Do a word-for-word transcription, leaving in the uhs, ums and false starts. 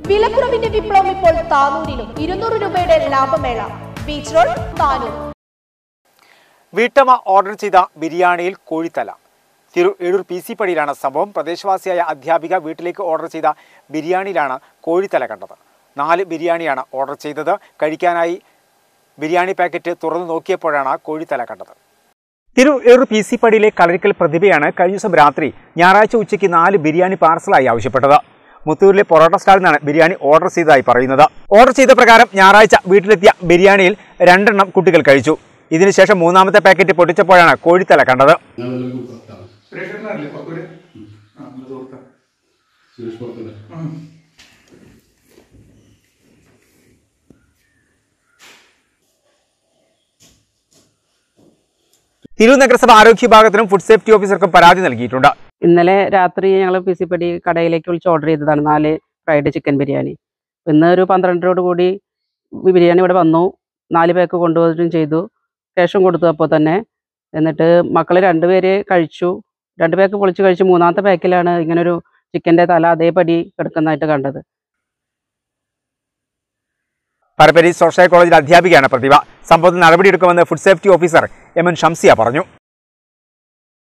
വിലക്കുറവിന്റെ വിപ്ലവം ഇപ്പോൾ താനൂരിലും. ഇരുന്നൂറ് രൂപയുടെ ലാഭമേള. Beach road, Tanur. വീട്ടമ്മ ഓർഡർ ചെയ്ത ബിരിയാണിയിൽ കോഴിത്തല. തിരു എഴൂർ പി സി പടിയിലാണ് സംഭവം. പ്രദേശവാസിയായ അധ്യാപിക വീട്ടിലേക്ക് ഓർഡർ ചെയ്ത ബിരിയാണിയിലാണ് കോഴിത്തല കണ്ടത്. നാല് ബിരിയാണിയാണ് ഓർഡർ ചെയ്തത്. കഴിക്കാനായി ബിരിയാണി പാക്കറ്റ് തുറന്നു നോക്കിയപ്പോഴാണ് കോഴിത്തല കണ്ടത്. തിരു എഴൂർ പി സി പടിയിലെ കളരിക്കൽ പ്രതിഭയാണ് കഴിഞ്ഞ ദിവസം രാത്രി ഞായറാഴ്ച ഉച്ചയ്ക്ക് നാല് ബിരിയാണി പാർസലായി ആവശ്യപ്പെട്ടത്. മുത്തൂരിലെ പൊറോട്ട സ്റ്റാളിൽ നിന്നാണ് ബിരിയാണി ഓർഡർ ചെയ്തതായി പറയുന്നത്. ഓർഡർ ചെയ്ത പ്രകാരം ഞായറാഴ്ച വീട്ടിലെത്തിയ ബിരിയാണിയിൽ രണ്ടെണ്ണം കുട്ടികൾ കഴിച്ചു. ഇതിനുശേഷം മൂന്നാമത്തെ പാക്കറ്റ് പൊട്ടിച്ചപ്പോഴാണ് കോഴിത്തല കണ്ടത്. തിരൂർ നഗരസഭ ആരോഗ്യ വിഭാഗത്തിനും ഫുഡ് സേഫ്റ്റി ഓഫീസർക്കും പരാതി നൽകിയിട്ടുണ്ട്. ഇന്നലെ രാത്രി ഞങ്ങൾ പി സി പടി കടയിലേക്ക് വിളിച്ച് ഓർഡർ ചെയ്തതാണ് നാല് ഫ്രൈഡ് ചിക്കൻ ബിരിയാണി. ഇന്ന് ഒരു പന്ത്രണ്ടരോട് കൂടി ബിരിയാണി ഇവിടെ വന്നു. നാല് പേക്ക് കൊണ്ടുപോയിട്ടും ചെയ്തു. ക്യാഷും കൊടുത്തു അപ്പോൾ തന്നെ. എന്നിട്ട് മക്കൾ രണ്ടുപേര് കഴിച്ചു. രണ്ട് പേക്ക് പൊളിച്ച് കഴിച്ചു. മൂന്നാമത്തെ പാക്കിലാണ് ഇങ്ങനൊരു ചിക്കൻ്റെ തല അതേപടി കിടക്കുന്നതായിട്ട് കണ്ടത്. പരപ്പരി സോഷ്യൽ കോളേജിലെ അധ്യാപികയാണ് പ്രതിഭ. സംഭവത്തിൽ നടപടിയെടുക്കുമെന്ന് food safety officer M N Shamsiya പറഞ്ഞു.